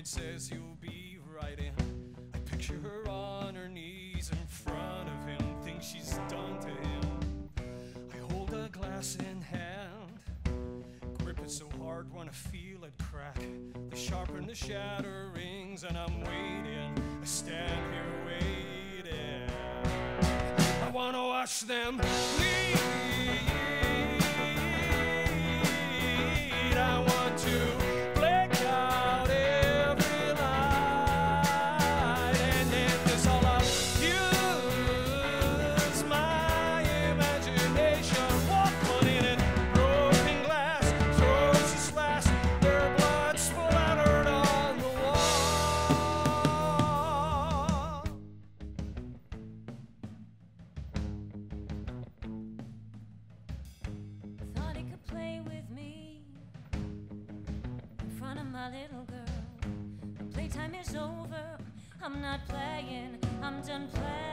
it says you'll be writing. I picture her on her knees in front of him, things she's done to him. I hold a glass in hand, grip it so hard, wanna feel it crack. The sharp and the shatter rings, and I'm waiting. I stand here waiting. I wanna watch them bleed. I want to black out every night, and then this all I'll use my imagination. Walk on in it, broken glass, throats a slash, their blood splattered on the wall. Thought he could play with me in front of my little girl. The playtime is over, I'm not playing, I'm done playing.